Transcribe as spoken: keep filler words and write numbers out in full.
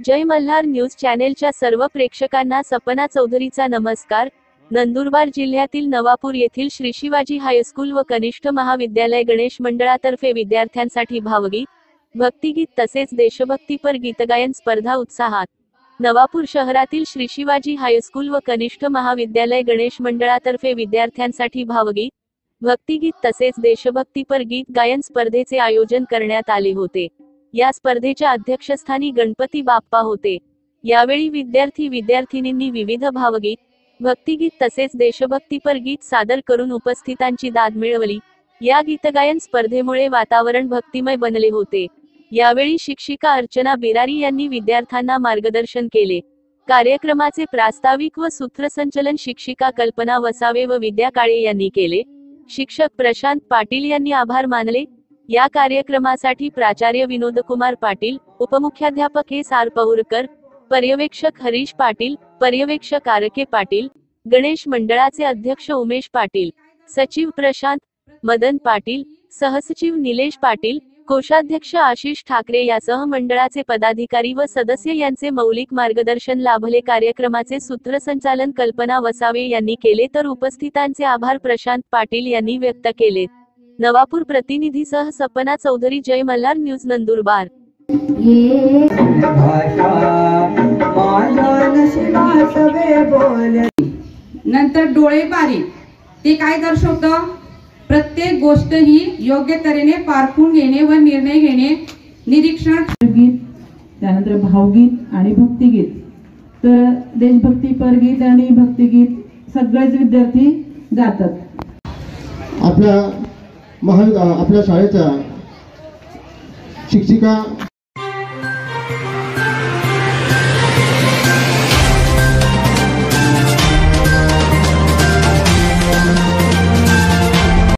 जय Malhar news चॅनेलच्या सर्व प्रेक्षकांना सपना चौधरीचा नमस्कार। नंदुरबार जिल्ह्यातील नवापूर येथील श्री शिवाजी हायस्कूल व कनिष्ठ महाविद्यालय गणेश मंडळातर्फे विद्यार्थ्यांसाठी भावगीत, भक्तिगीत तसेच देशभक्तीपर गीतगायन स्पर्धा उत्साहात। नवापूर शहरातील श्री शिवाजी हायस्कूल व कनिष्ठ महाविद्यालय गणेश मंडळातर्फे विद्यार्थ्यांसाठी भावगीत, भक्तिगीत तसेच देशभक्तीपर गीत गायन स्पर्धेचे आयोजन करण्यात आले होते। या स्पर्धेच्या अध्यक्षस्थानी गणपती बाप्पा होते। यावेळी विद्यार्थी विद्यार्थिनींनी विविध भावगीत, भक्तिगीत तसेच देशभक्तीपर गीत सादर करून उपस्थितांची दाद मिळवली। या गीतगायन स्पर्धेमुळे वातावरण भक्तिमय बनले होते। यावेळी शिक्षिका अर्चना बिरारी यांनी विद्यार्थ्यांना मार्गदर्शन केले। कार्यक्रमाचे प्रास्ताविक व सूत्रसंचलन शिक्षिका कल्पना वसावे व विद्या काळे यांनी केले। शिक्षक प्रशांत पाटील यांनी आभार मानले। या कार्यक्रमासाठी प्राचार्य विनोदकुमार पाटील, उपमुख्याध्यापक एस आर पौरकर, पर्यवेक्षक हरीश पाटील, पर्यवेक्षक आरके पाटील, गणेश मंडळाचे अध्यक्ष उमेश पाटील, सचिव प्रशांत मदन पाटील, सहसचिव निलेश पाटील, कोषाध्यक्ष आशिष ठाकरे यासह मंडळाचे पदाधिकारी व सदस्य यांचे मौलिक मार्गदर्शन लाभले। कार्यक्रमाचे सूत्रसंचालन कल्पना वसावे यांनी केले तर उपस्थितांचे आभार प्रशांत पाटील यांनी व्यक्त केले। नवापूर प्रतिनिधीसह सपना चौधरी, जय मल्हार न्यूज नंदुरबार। नंतर डोळे बारीक, ते काय दर्शवतं? प्रत्येक गोष्ट ही योग्य तऱ्हेने पारखून घेणे व निर्णय घेणे, निरीक्षण। गीत, त्यानंतर भावगीत आणि भक्तिगीत। तर देशभक्तीपर गीत आणि भक्तिगीत सगळेच विद्यार्थी गातात। आपल्या महा आपल्या शाळेच्या शिक्षिका